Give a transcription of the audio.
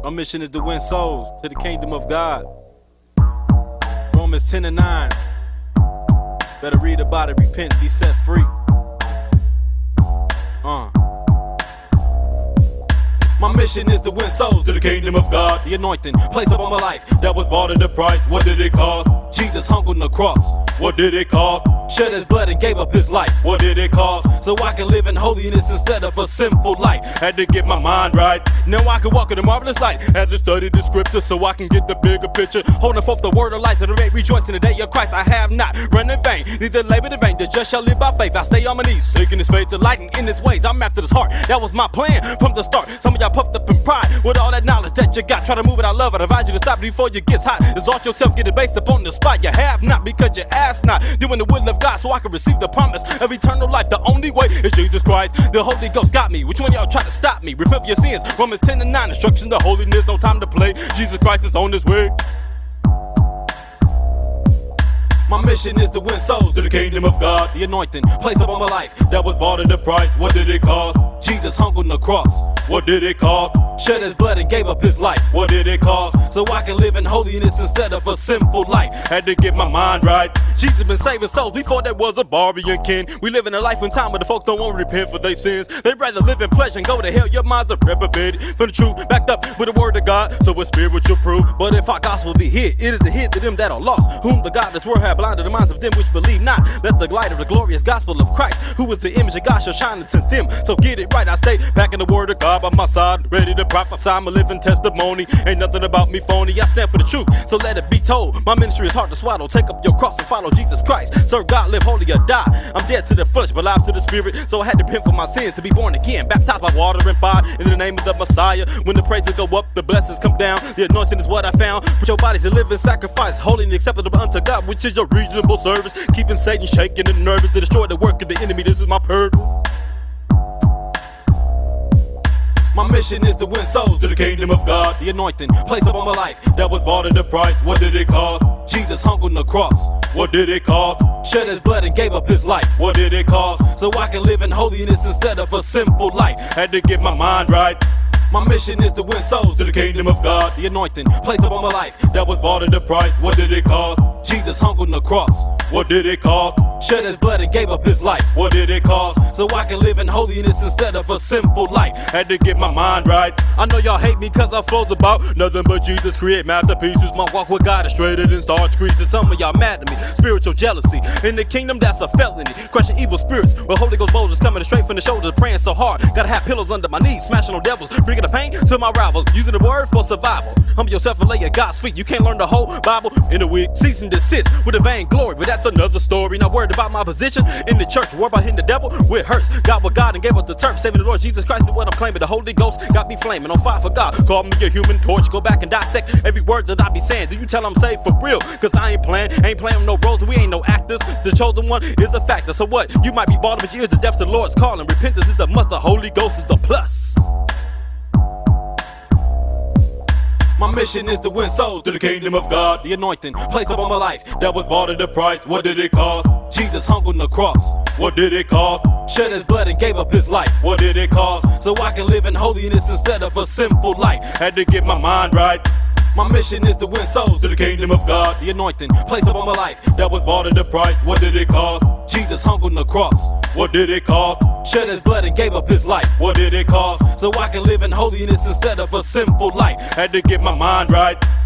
My mission is to win souls to the kingdom of God. Romans 10:9. Better read about it, repent, be set free. My mission is to win souls to the kingdom of God. The anointing placed upon my life that was bought at the price. What did it cost? Jesus hung on the cross. What did it cost? Shed his blood and gave up his life. What did it cost? So I can live in holiness instead of a sinful life. Had to get my mind right. Now I can walk in the marvelous light. Had to study the scripture so I can get the bigger picture. Holding forth the word of life so the may rejoice in the day of Christ. I have not run in vain, neither labored in vain. The just shall live by faith. I stay on my knees, seeking his faith, delighting in his ways. I'm after his heart. That was my plan from the start. Some of y'all puffed up in pride with all that knowledge that you got. Try to move it, I love it. I advise you to stop before you get hot. Exalt yourself, get it based upon the spot. You have not because you ask not. Doing the will of God so I can receive the promise of eternal life. The only way is Jesus Christ. The Holy Ghost got me. Which one of y'all try to stop me? Repent of your sins. Romans 10:9. Instruction to holiness. No time to play. Jesus Christ is on his way. My mission is to win souls to the kingdom of God. The anointing placed upon my life that was bought at the price. What did it cost? Jesus hung on the cross. What did it cost? Shed his blood and gave up his life. What did it cost? So I can live in holiness instead of a sinful life. Had to get my mind right. Jesus been saving souls before there was a barbarian kin. We live in a life in time where the folks don't want to repent for their sins. They'd rather live in pleasure and go to hell. Your minds are reprobated from the truth, backed up with the word of God. So it's spiritual proof. But if our gospel be hid, it is a hit to them that are lost, whom the godless world have blinded the minds of them which believe not. Let the light of the glorious gospel of Christ, who is the image of God, shall shine into them. So get it right. I stay back in the word of God by my side, ready to prophesy. I'm a living testimony. Ain't nothing about me phony. I stand for the truth, so let it be told. My ministry is hard to swallow. Take up your cross and follow Jesus Christ. Serve God, live holy or die. I'm dead to the flesh, but alive to the spirit. So I had to repent for my sins to be born again, baptized by water and fire in the name of the Messiah. When the praises go up, the blessings come down. The anointing is what I found. Put your bodies a living sacrifice, holy and acceptable unto God, which is your reasonable service. Keeping Satan shaking and nervous to destroy the work of the enemy. This is my purpose. My mission is to win souls to the kingdom of God. The anointing placed upon my life that was bought at the price. What did it cost? Jesus hung on the cross. What did it cost? Shed his blood and gave up his life. What did it cost? So I can live in holiness instead of a sinful life. Had to get my mind right. My mission is to win souls to the kingdom of God. The anointing placed upon my life that was bought at the price. What did it cost? Jesus hung on the cross. What did it cost? Shed his blood and gave up his life. What did it cost? So I can live in holiness instead of a sinful life. Had to get my mind right. I know y'all hate me cause I flows about nothing but Jesus. Create masterpieces. My walk with God is straighter than starch creases. Some of y'all mad at me. Spiritual jealousy. In the kingdom that's a felony. Crushing evil spirits with Holy Ghost boulders coming straight from the shoulders. Praying so hard. Gotta have pillows under my knees. Smashing on devils. Bringing the pain to my rivals. Using the word for survival. Humble yourself and lay at God's feet. You can't learn the whole Bible in a week. Cease and desist with a vain glory. But that's another story. Not worried about my position in the church. Worried about hitting the devil with hurts. God with God and gave us the term. Saving the Lord Jesus Christ is what I'm claiming. The Holy Ghost got me flaming on fire for God. Call me a human torch. Go back and dissect every word that I be saying. Do you tell I'm saved for real? Cause I ain't playing with no roles and we ain't no actors. The chosen one is a factor. So what? You might be bald but your ears are deaf to the Lord's calling. Repentance is the must. The Holy Ghost is the plus. My mission is to win souls to the kingdom of God. The anointing placed upon my life that was bought at the price. What did it cost? Jesus hung on the cross. What did it cost? Shed his blood and gave up his life. What did it cost? So I can live in holiness instead of a sinful life. Had to get my mind right. My mission is to win souls to the kingdom of God. The anointing placed upon my life that was bought at the price. What did it cost? Jesus hung on the cross. What did it cost? Shed his blood and gave up his life. What did it cost? So I can live in holiness instead of a sinful life. Had to get my mind right.